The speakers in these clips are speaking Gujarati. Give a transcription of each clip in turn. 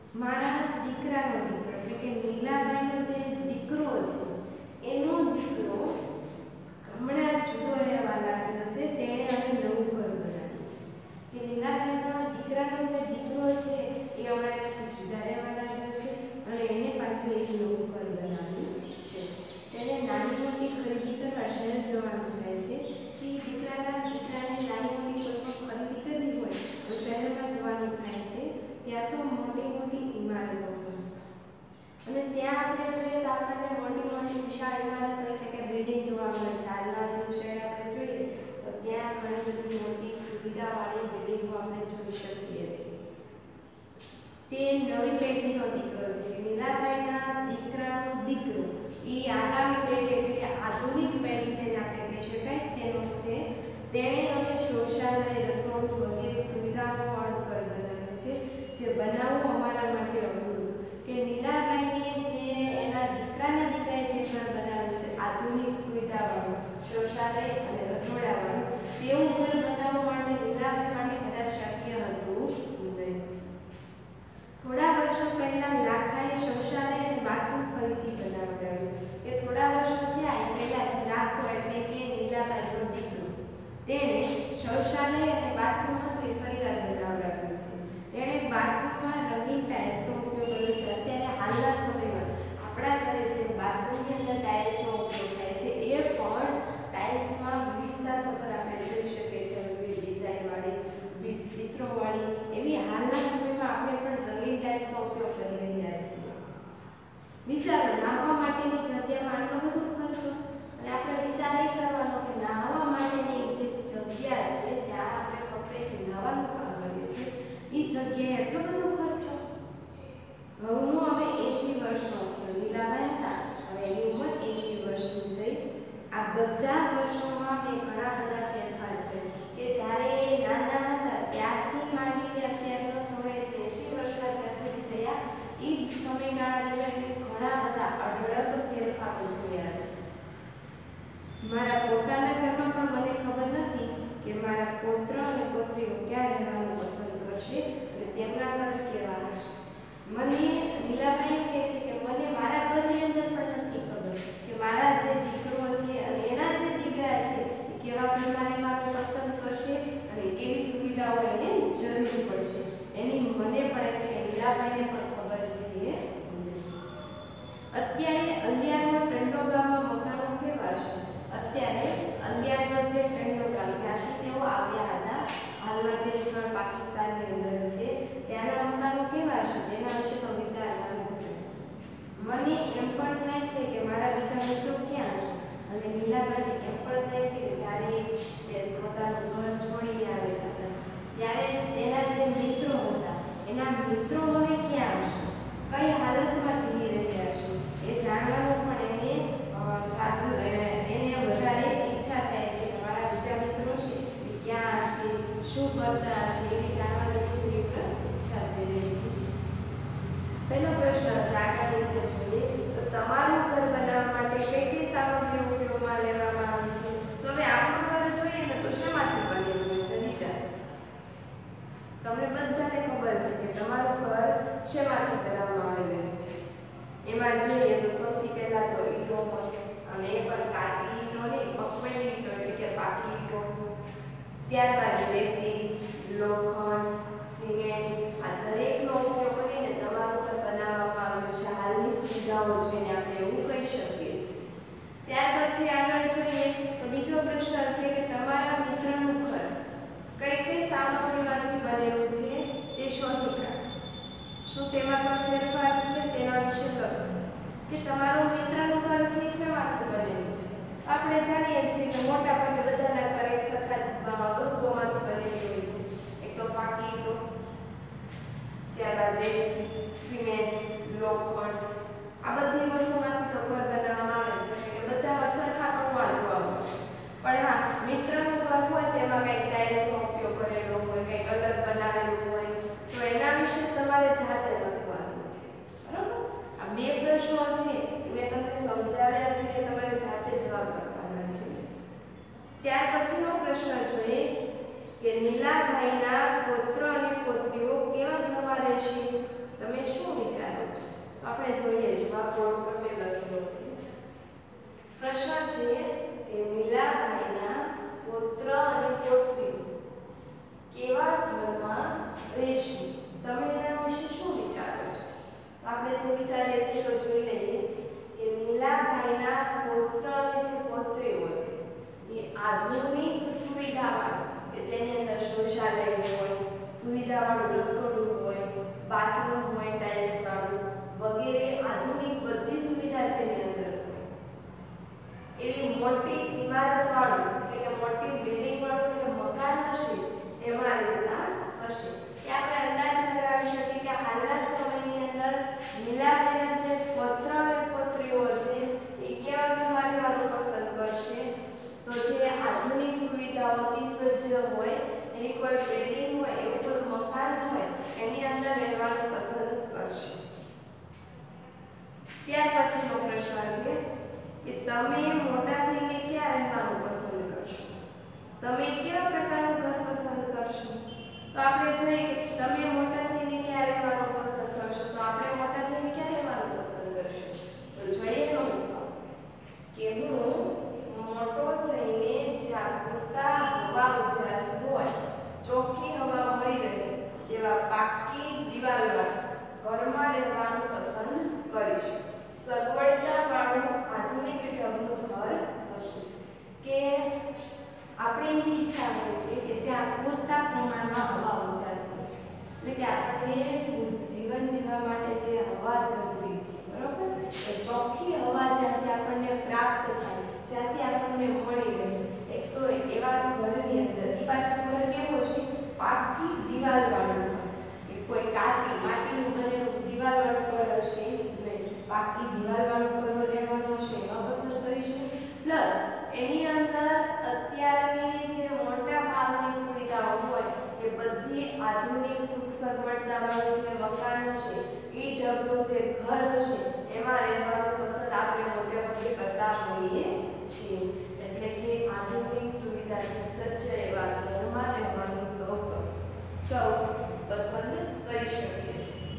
મારા દીકરાનો દીકરો એટલે કે નીલાભાઈનો જે દીકરો છે એનો દીકરો હમણાં જુદો રહેવા લાગ્યો છે, તેણે હવે નવું ઘર બનાવ્યું છે. કે નીલાભાઈના દીકરાનો જે દીકરો છે એ હમણાં જુદા રહેવા લાગ્યો છે અને એને પાછું એક નવું ઘર બનાવ્યું છે. તેને નાની મોટી ખરીદી કરવા શહેર જવાનું થાય છે. કે દીકરાને નાની મોટી કોઈ પણ ખરીદી કરવી હોય તો શહેરમાં જવાનું થાય છે. ત્યાં તો મોટી મોટી ઇમારતો અને ત્યાં આપણે જોઈએ તો આપણને મોટી મોટી વિશાળ ઇમારતો એટલે કે બિલ્ડિંગ જોવા મળે છે. હાલના શહેર આપણે જોઈએ તો ત્યાં ઘણી બધી મોટી સુવિધાવાળી બિલ્ડિંગો આપણે જોઈ શકીએ છીએ. તે નવી પેઢીનો દીકરો છે. નીલાભાઈના દીકરાનો દીકરો એ આગામી પેઢી એટલે કે આધુનિક પેઢી જેને આપણે કહી શકાય તેનો છે. તેણે હવે શૌચાલય, રસોડું વગેરે સુવિધાઓવાળું ઘર બનાવ્યું છે, જે બનાવવું અમારા માટે અઘરું હતું. કે નીલાભાઈને જે એના દીકરાના દીકરાએ જે ઘર બનાવ્યું છે આધુનિક સુવિધાવાળું, શૌચાલય અને રસોડાવાળું, તેવું ઘર બનાવવા માટે નીલાભાઈ માટે કદાચ શક્ય હતું નહીં. થોડા વર્ષો પહેલા લાખાએ શૌચાલય અને બાથરૂમ ફરીથી બનાવડાવ્યું. કે થોડા વર્ષો થયા એ પહેલા જ લાખો એટલે કે નીલાભાઈનો દીકરો તેણે શૌચાલય અને બાથરૂમ હતું એ ફરીવાર બનાવડાવ્યું છે. તેણે બાથરૂમમાં રંગીન ટાઇલ્સનો ઉપયોગ કર્યો છે. અત્યારે હાલના સમયમાં આપણા ઘરે જે બાથરૂમની અંદર ટાઇલ્સનો ઉપયોગ થાય છે એ પણ ટાઇલ્સમાં વિવિધતાસભર આપણે જોઈ શકીએ છીએ. વિવિધ ડિઝાઇનવાળી, વિવિધ ચિત્રોવાળી એવી હાલના સમયમાં આપણે પણ રંગીન ટાઇલ્સનો ઉપયોગ કરી રહ્યા છીએ. વિચારો, નાહવા માટેની જગ્યામાં આટલો બધો ખર્ચો અને આપણે વિચાર એ કરવાનો કે નાહવા માટેની જે જગ્યા છે જ્યાં આપણે ફક્ત નાહવાનું કામ કરીએ છીએ એ જગ્યાએ એટલો બધો ખર્ચો. હું હવે 80 વર્ષનો છું, નીલાભાઈ હતા હવે એની ઉંમર 80 વર્ષની થઈ. આ બધા વર્ષોમાં મેં ઘણા બધા ફેરફાર જોયા. કે જ્યારે નાના હતા ત્યારથી માંડીને અત્યારનો સમય છે 80 વર્ષના જ્યાં સુધી થયા એ સમયગાળા દરમિયાન ઘણા બધા અઢળક ફેરફારો જોયા છે. મારા પોતાના ઘરમાં પણ મને ખબર નથી કે મારા પૌત્ર અને પૌત્રીઓ ક્યાં રહેવાનું પસંદ કરશે અને તેમના ઘર કેવા હશે. મને નીલાભાઈ કહે છે કે મને મારા ઘરની અંદર પણ નથી ખબર કે મારા જે દીકરો છે અને એના જે દીકરા છે એ કેવા ઘરમાં રહેવાનું પસંદ કરશે અને કેવી સુવિધાઓ એને જરૂર પડશે. એની મને પણ એટલે કે નીલાભાઈને પણ ખબર છે. અત્યારે અલિયારનો ટંડો ગામમાં મકાનો કેવા છે? અત્યારે અલિયારનો જે ટંડો ગામ જ્યાંથી તેઓ આવ્યા હતા, હાલમાં જે સ્થળ પાકિસ્તાનની અંદર છે ત્યાંના મકાનો કેવા છે તેના વિશે તો વિચારવાનું છે. મને એમ પણ થાય છે કે મારા બીજા મિત્રો ક્યાં છે અને નીલાભાઈને એમ પણ થાય છે કે જ્યારે તે પોતાનું ઘર છોડીને આવ્યા હતા ત્યારે તેના જે મિત્રો હતા એના મિત્રો હવે ક્યાં હશે, કઈ હાલતમાં જીવી રહ્યા છે એ જાણવાનું પણ એને વધારે ઈચ્છા થાય છે કે મારા બીજા મિત્રો છે એ ક્યાં હશે, શું કરતા હશે એવી જાણવાની ખૂબ ઈચ્છા થઈ રહી છે. પહેલો પ્રશ્ન છે, આગળ નીચે જોઈએ તો તમારું ઘર બનાવવા માટે કઈ કઈ સામગ્રી ઉપયોગમાં લેવામાં આવી છે? તો હવે આપણું ઘર જોઈએ ને તો શેમાંથી બનેલું છે? વિચાર. તમને બધાને ખબર છે કે તમારું ઘર શેમાંથી બનાવવામાં આવેલું છે. એમાં જોઈએ તો સૌથી પહેલા તો ઈંટો હોય અને એ પણ કાચી ઈંટો નહીં, પકવેલી ઈંટો એટલે કે પાકી ઈંટો. ત્યારબાદ રેતી, લોખંડ, સિમેન્ટ આ દરેકનો ઉપયોગ કરીને તમારું ઘર બનાવવામાં આવ્યું છે. હાલની સુવિધાઓ જોઈને આપણે એવું કહી શકીએ છીએ. ત્યાર પછી આગળ જોઈએ તો બીજો પ્રશ્ન છે કે તમારા મિત્રનું ઘર કઈ કઈ સામગ્રીમાંથી બનેલું છે તે શોધી કાઢો. શું તેમાં કોઈ ફેરફાર છે તેના વિશે લખો. કે તમારું મિત્રનું ઘર છે શેમાંથી બનેલું છે? આપણે જાણીએ છીએ કે મોટા ભાગે બધાના ઘર એક સરખા વસ્તુઓમાંથી બનેલી હોય છે. એક તો પાકી ઈંટો, ત્યારબાદ રેતી, સિમેન્ટ, લોખંડ આ બધી વસ્તુમાંથી તો ઘર બનાવવામાં આવે છે એટલે બધામાં સરખા પ્રમાણ જોવા મળશે. પણ હા, મિત્રનું ઘર હોય તેમાં કંઈક ટાઇલ્સનો ઉપયોગ કરેલો હોય, કંઈક અલગ બનાવેલું હોય તો એના વિશે તમારે જાતે લખવાનું છે. બરાબર? આ બે પ્રશ્નો છે મેં તમને સમજાવ્યા છે કે તમારે જાતે જવાબ લખવાના છે. ત્યાર પછીનો પ્રશ્ન જોઈએ કે નીલાભાઈના પુત્ર અને પુત્રીઓ કેવા ઘરમાં રહેશે? તમે શું વિચારો છો? તો આપણે જોઈએ જવાબ બોર્ડ પર મેં લખેલો છે. પ્રશ્ન છે કે નીલાભાઈના પુત્ર અને પુત્રી કેવા ઘરમાં રહેશે? તમે એના વિશે શું વિચારો છો? આપણે જે વિચારીએ છીએ તો જોઈ લઈએ કે નીલાભાઈના પુત્ર અને જે પુત્રીઓ છે એ આધુનિક સુવિધાવાળું કે જેની અંદર શૌચાલય હોય, સુવિધાવાળું રસોડું હોય, બાથરૂમ હોય ટાઇલ્સ વાળું વગેરે આધુનિક બધી સુવિધા છે એની અંદર હોય એવી મોટી ઇમારતવાળું એટલે કે મોટી બિલ્ડિંગવાળું જે મકાન હશે એમાં રહેતા હશે. કે આપણે અંદાજ લગાવી શકીએ કે હાલના સમયની અંદર નીલાભાઈના જે પુત્ર અને પુત્રીઓ છે એ કેવા ઘરમાં રહેવાનું પસંદ કરશે? તો જે આધુનિક સુવિધાઓથી સજ્જ હોય એની કોઈ બિલ્ડિંગ હોય એવું કોઈ મકાન હોય એની અંદર રહેવાનું પસંદ કરશે. ત્યાર પછીનો પ્રશ્ન છે કે તમે મોટા થઈને ક્યાં રહેવાનું પસંદ કરશો? તમે કેવા પ્રકારનું ઘર પસંદ કરશો? તો આપણે જોઈએ કે તમે મોટા થઈને ક્યાં રહેવાનું પસંદ કરશો? તો આપણે મોટા થઈને ક્યાં રહેવાનું પસંદ કરશું? તો જોઈએ એનો જવાબ કે હું મોટો થઈને જ્યાં પૂરતા હવા ઉજાસ હોય, ચોખ્ખી હવા મળી રહે એવા પાકી દિવાલવાળા ઘરમાં રહેવાનું પસંદ કરીશ. સગવડતાવાળું આધુનિક ઢબનું ઘર હશે. કે આપણે એવી ઈચ્છા હોય છે કે જ્યાં પૂરતા પ્રમાણમાં હવા ઉજાસ હોય એટલે કે આપણને જીવન જીવવા માટે જે હવા જરૂરી છે બરોબર એ ચોખ્ખી હવા જ્યાંથી આપણને પ્રાપ્ત થાય, જ્યાંથી આપણને મળી રહે એક તો એવા ઘરની અંદર એ પાછું ઘર કેવું હશે? પાકી દિવાલવાળું ઘર. એ કોઈ કાચી માટીનું બનેલું દિવાલવાળું ઘર હશે નહીં. પાકી દિવાલવાળું ઘર રહેવાનું હશે એમાં પસંદ કરીશું. પ્લસ એની અંદર અત્યારની જે મોટા ભાગની સુવિધાઓ હોય એ બધી આધુનિક સુખ સગવડતાવાળું જે મકાન હશે એ ઢબનું જે ઘર હશે એમાં રહેવાનું પસંદ આપણે મોટે ભાગે કરતા હોઈએ છીએ. એટલે કે આધુનિક સુવિધાથી સજ્જ એવા ઘરમાં રહેવાનું સૌ પસંદ કરી શકીએ છીએ.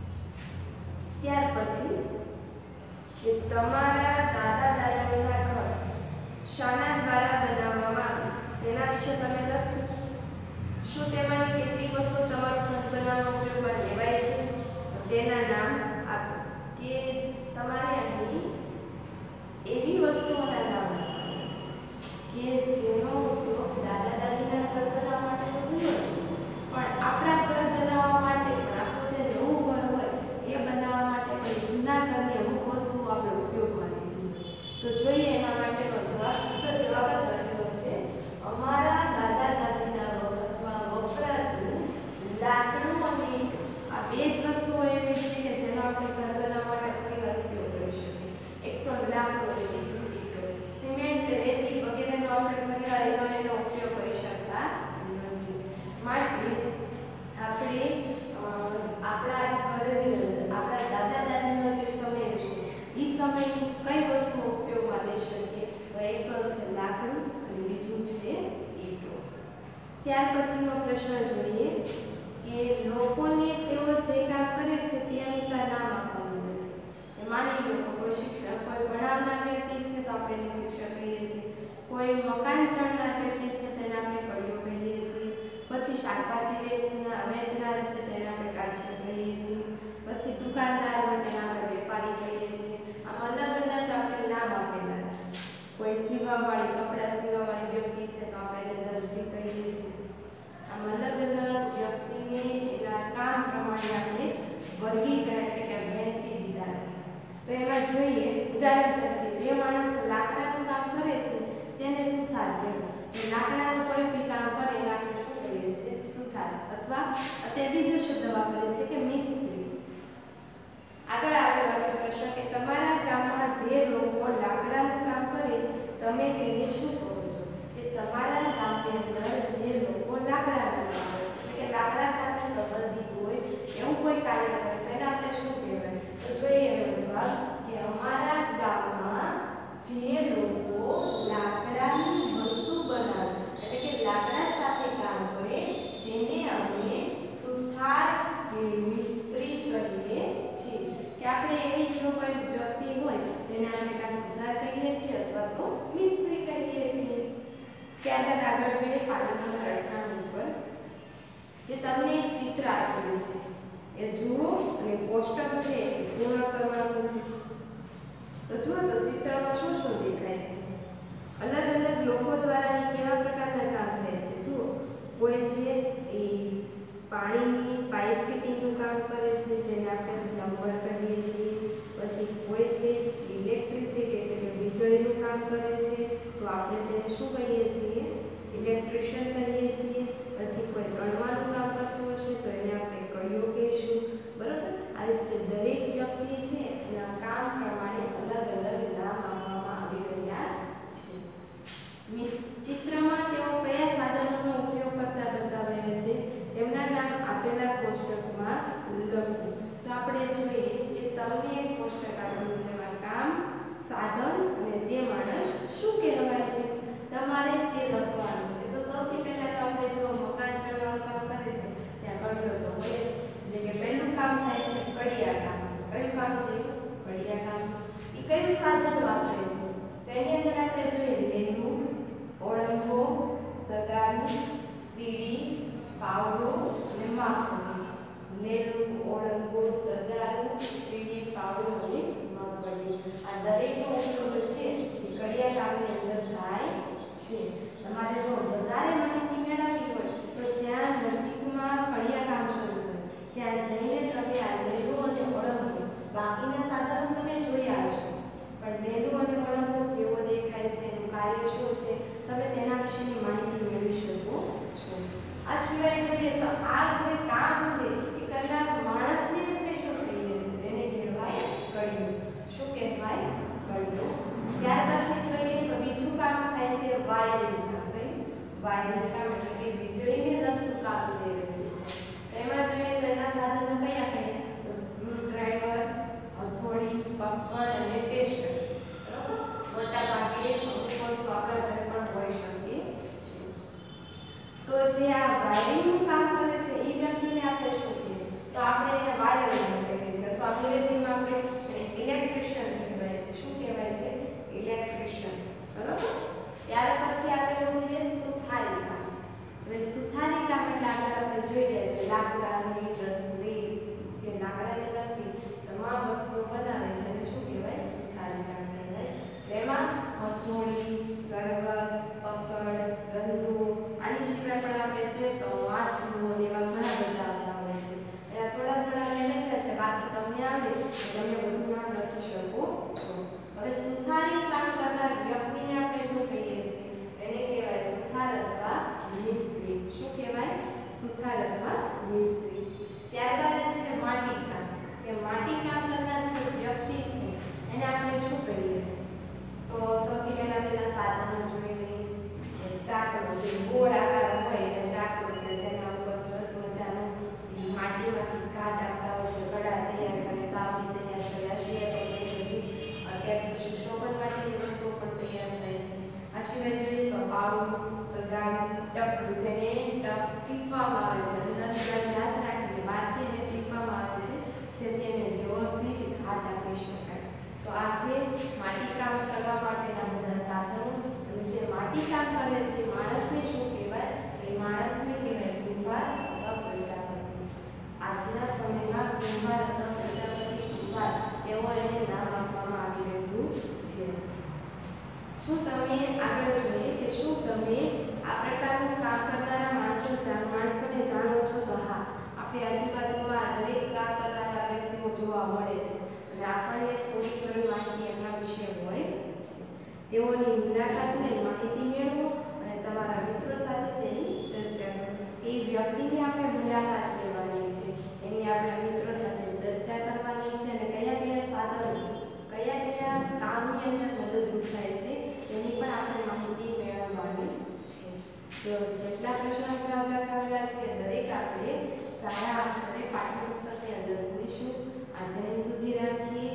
ત્યાર પછી કે તમારા દાદા દાદીઓના ઘર શાના દ્વારા બનાવવામાં આવ્યા તેના વિશે તમે લખ્યું. શું તેમાંની કેટલીક વસ્તુઓ તમારું ઘર બનાવવામાં ઉપયોગમાં લેવાય છે? તેના નામ આપો. કે તમારે અહીં એવી વસ્તુઓના નામ આપવાના છે કે જેનો ઉપયોગ દાદા દાદીના ઘર બનાવવા માટે તો થયો છે પણ આપણા ઘર બનાવવા માટે પણ આપણું જે નવું ઘર હોય એ બનાવવા માટે પણ જૂના ઘરની અમુક વસ્તુઓ આપણે ઉપયોગમાં લીધી. તો જોઈએ એના માટેનો જવાબ જ લખેલો છે. અમારા દાદા દાદીના વખતમાં વપરાતું લાકડું અને ઈંટ. આ બે જ વસ્તુઓ એવી છે કે જેનો આપણે ઘર બનાવવા માટે ઘણીવાર ઉપયોગ કરી શકીએ. એક તો લાકડું અને બીજું ઈંટો. સિમેન્ટ, રેતી વગેરેનો આપણે ઘણીવાર એનો ઉપયોગ કરી શકતા નથી. માટે આપણે આપણા ઘરની અંદર આપણા દાદા દાદીનો જે સમય હશે એ સમયની કઈ વસ્તુઓ ઉપયોગમાં લઈ શકીએ? તો એક તો છે લાકડું અને બીજું છે ઈંટો. ત્યાર પછીનો પ્રશ્ન જોઈએ કે લોકોને તેઓ જે કામ કરે છે તે અનુસાર નામ આપવાનું હોય છે. માની લો કોઈ શિક્ષક, કોઈ ભણાવનાર વ્યક્તિ છે તો આપણે એને શિક્ષક કહીએ છીએ. કોઈ મકાન ચણનાર વ્યક્તિ છે તેને આપણે કડિયો કહીએ છીએ. પછી શાકભાજી વેચનાર છે તેને આપણે કાચિયો કહીએ છીએ. પછી દુકાનદાર હોય તેને આપણે વેપારી કહીએ છીએ. આમ અલગ અલગ આપણે નામ આપેલા છે. કોઈ સીવાવાળી, કપડાં સીવાવાળી વ્યક્તિ છે તો આપણે એને દરજી કહીએ છીએ. આમ અલગ અલગ વ્યક્તિને એના કામ પ્રમાણે આપણે વર્ગીકરણ એટલે કે વહેંચી દીધા છે. તો એમાં જોઈએ ઉદાહરણ તરીકે જે માણસ લાકડાનું કામ કરે છે તેને સુથાર કહેવાય. લાકડાનું કોઈ બી કામ કરે એને આપણે શું કહીએ છીએ? સુથાર. અથવા અત્યારે બીજો શબ્દ વાપરે છે કે મિસ્ત્રી. આગળ આપેલો છે પ્રશ્ન કે તમારા ગામમાં જે લોકો લાકડાનું કામ કરે તમે તેને શું કહો છો? કે તમારા ગામની અંદર જે લોકો લાકડાનું કામ કરે એટલે કે લાકડા સાથે સંબંધિત હોય એવું કોઈ કાર્ય કરે તો એને આપણે શું કહેવાય? તો જોઈએ એનો જવાબ કે અમારા ગામમાં જે લોકો લાકડાની વસ્તુ ત્યારબાદ આગળ જોઈએ પાના નંબર 98 ઉપર કે તમને એક ચિત્ર આપેલું છે એ જુઓ અને કોષ્ટક છે એ પૂર્ણ કરવાનું છે. તો જુઓ તો ચિત્રમાં શું શું દેખાય છે. અલગ અલગ લોકો દ્વારા કેવા પ્રકારના કામ થાય છે. જુઓ કોઈ છે એ પાણીની પાઇપ ફિટિંગનું કામ કરે છે જેને આપણે પ્લમ્બર કહીએ છીએ. પછી કોઈ છે ઇલેક્ટ્રિસિટી એટલે કે વીજળીનું કામ કરે છે તો આપણે તેને શું કહીએ છીએ? ઇલેક્ટ્રિશિયન કહીએ છીએ. પછી કોઈ ચણવાનું કામ કરતું હશે તો એને આપણે કડિયો કહીશું. બરાબર, આવી રીતે દરેક વ્યક્તિ છે એના કામ પ્રમાણે અલગ અલગ નામ આપવામાં આવી રહ્યા છે. ચિત્રમાં તેઓ કયા સાધનોનો ઉપયોગ કરતા બતાવ્યા છે તેમના નામ આપેલા કોષ્ટકમાં લખો. તો આપણે જોઈએ કે તમને એક કોષ્ટક આપેલું છે એમાં કામ, સાધન અને તે માણસ શું કહેવાય છે તમારે તે લખવાનું છે. તો સૌથી પહેલા તો આપણે જો મકાન ચણવાનું કામ કરે છે ત્યાં કડિયો તો હોય જ, એટલે કે પહેલું કામ થાય છે કડિયા કામ. કયું કામ થયું? કડિયા કામ. એ કયું સાધન વાપરે છે? તો એની અંદર આપણે જોઈએ લેલું, ઓળંગો, તગારું, સીડી, પાવડો અને માપપટ્ટી. લેલું, ઓળંગો, તગારું, સીડી, પાવડો અને માપપટ્ટી. આ દરેકનો ઉપયોગ છે એ કડિયા કામની અંદર થાય છે. તમારે જો વધારે માહિતી મેળવવી હોય તો જ્યાં નજીકમાં કડિયા કામ શરૂ હોય ત્યાં જઈને તમે આ લેલું અને ઓળંગો, બાકીના સાધનો તમે જોયા હશે પણ લેલું અને ઓળંગો કેવો દેખાય છે, એનું કાર્ય શું છે, તમે તેના વિશેની માહિતી મેળવી શકો છો. આ સિવાય જોઈએ તો આ જે કામ છે એ કરનાર માણસને આપણે શું કહીએ છીએ? તેને કહેવાય કડિયો. શું કહેવાય? કડિયો. ત્યાર પછી જોઈએ તો બીજું કામ થાય છે વાયરિંગ કામ. કયું? વાયરિંગ કામ એટલે કે વીજળીને લગતું કામ થઈ રહ્યું છે. તેમાં જોઈએ તો એના સાધનો કયા કયા? તો સ્ક્રૂડ્રાઈવર, હથોડી, પકડ અને ટેસ્ટર. બરાબર, મોટા ભાગે અમુક વસ્તુ આપણા ઘરે પણ હોઈ શકે છે. તો જે આ વાયરિંગનું કામ કરે છે એ વ્યક્તિને આપણે શું કહીએ? તો આપણે એને વાયરમેન કહીએ છીએ અથવા અંગ્રેજીમાં આપણે એને ઇલેક્ટ્રિશિયન કહેવાય છે. શું કહેવાય છે? ઇલેક્ટ્રિશિયન. બરાબર. ત્યાર પછી આપેલું છે સુથારી કામ. હવે સુથારી કામ એટલે આગળ આપણે જોઈ રહ્યા છે લાકડાની લકડી, જે લાકડાને લગતી તમામ વસ્તુઓ બનાવે છે એને શું કહેવાય? સુથારી કામ કહેવાય. એમાં હથોડી, ગરગર, પકડ, રંધો, આની સિવાય પણ આપણે જોઈએ તો વાસણો એવા ઘણા બધા આવતા હોય છે. એના થોડા થોડા મેં લખ્યા છે, બાકી તમને આવડે તો તમે બધું નામ લખી શકો છો. હવે સુથારી કામ કરનાર વ્યક્તિને આપણે શું કહીએ છીએ? એને કહેવાય સુથાર અથવા મિસ્ત્રી. શું કહેવાય? સુથાર અથવા મિસ્ત્રી. ત્યારબાદ છે માટી કામ. કે માટી કામ કરનાર જે વ્યક્તિ છે એને આપણે શું કહીએ છીએ? તો સૌથી પહેલા તેના સાધનો જોઈ લઈએ. ચાકડો, જે ગોળ આકાર હોય એટલે ચાકડો કે જેના ઉપર સરસ મજાનો માટીમાંથી કાટ આપતા હોય છે, કડા તૈયાર કરે, તાવડી તૈયાર કરે, આ સિવાય પણ બધી અત્યારે સુશોભન માટેની વસ્તુઓ પણ તૈયાર થાય છે. આ સિવાય જોઈએ તો પાવડો, તગારું, ટપલું, જેને ટીપવામાં આવે છે, અંદરની બાજુ હાથ રાખીને બહારથી એને ટીપવામાં આવે છે જેથી એને વ્યવસ્થિત ઘાટ આપી શકાય. તો આ છે માટી કામ કરવા માટેના બધા સાધનો. અને જે માટી કામ કરે છે માણસને શું કહેવાય? એ માણસને કહેવાય કુંભાર અથવા પ્રજાપતિ. આજના સમયમાં કુંભાર અથવા પ્રજાપતિ, કુંભાર એવો એને નામ આપવામાં આવી રહ્યું છે. શું તમે આગળ જોઈએ કે શું તમે આ પ્રકારનું કામ કરનારા માણસોને જાણો છો? તો હા, આપણી આજુબાજુમાં દરેક કામ કરનારા વ્યક્તિઓ જોવા મળે છે અને આપણને થોડી ઘણી માહિતી એમના વિશે હોય છે. તેઓની મુલાકાત લઈ માહિતી મેળવો અને તમારા મિત્રો સાથે તેની ચર્ચા કરો. એ વ્યક્તિની આપણે મુલાકાત લેવાની છે, એની આપણા મિત્રો સાથે ચર્ચા કરવાની છે અને કયા કયા સાધનો કયા કયા કામની અંદર મદદરૂપ થાય છે તેની પણ આપણે માહિતી મેળવવાની છે. તો જેટલા પ્રશ્નો જવાબ લખાવેલા છે દરેક આપણે સારા અક્ષરે પાઠ્યપુસ્તકની અંદર મૂકીશું. આજની સુધી રાખીએ.